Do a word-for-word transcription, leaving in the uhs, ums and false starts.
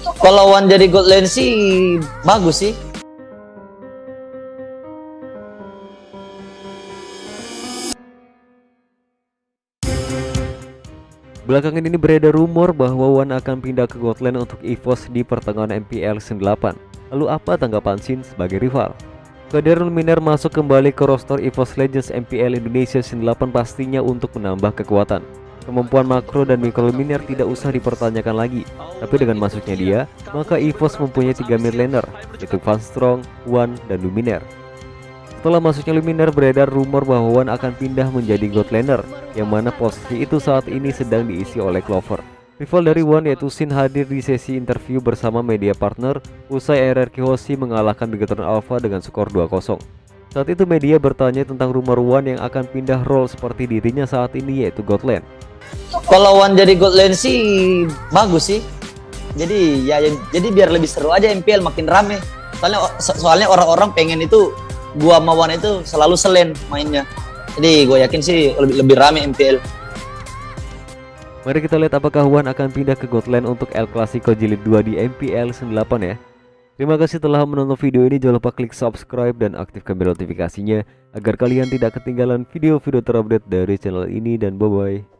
Kalau Wan jadi gold lane sih bagus sih. Belakangan ini beredar rumor bahwa Wan akan pindah ke gold lane untuk EVOS di pertengahan M P L sembilan delapan. Lalu apa tanggapan Shin sebagai rival? Kehadiran Luminaire masuk kembali ke roster EVOS Legends M P L Indonesia sembilan delapan pastinya untuk menambah kekuatan. Kemampuan makro dan mikro Luminaire tidak usah dipertanyakan lagi. Tapi dengan masuknya dia, maka EVOS mempunyai tiga mid laner, yaitu Van Strong, Wan, dan Luminaire. Setelah masuknya Luminaire, beredar rumor bahwa Wan akan pindah menjadi god laner, yang mana posisi itu saat ini sedang diisi oleh Clover. Rival dari Wan yaitu Shin hadir di sesi interview bersama media partner usai R R Q Hoshi mengalahkan Bigetron Alpha dengan skor dua kosong. Saat itu media bertanya tentang rumor Wan yang akan pindah role seperti dirinya saat ini, yaitu god lane. Kalau Wan jadi god lane sih bagus sih. Jadi ya jadi biar lebih seru aja M P L makin rame. Soalnya soalnya orang-orang pengen itu gua sama Wan itu selalu selen mainnya. Jadi gue yakin sih lebih lebih rame M P L. Mari kita lihat apakah Wan akan pindah ke god lane untuk El Clasico Jilid dua di M P L sembilan delapan ya. Terima kasih telah menonton video ini. Jangan lupa klik subscribe dan aktifkan bel notifikasinya agar kalian tidak ketinggalan video-video terupdate dari channel ini, dan bye bye.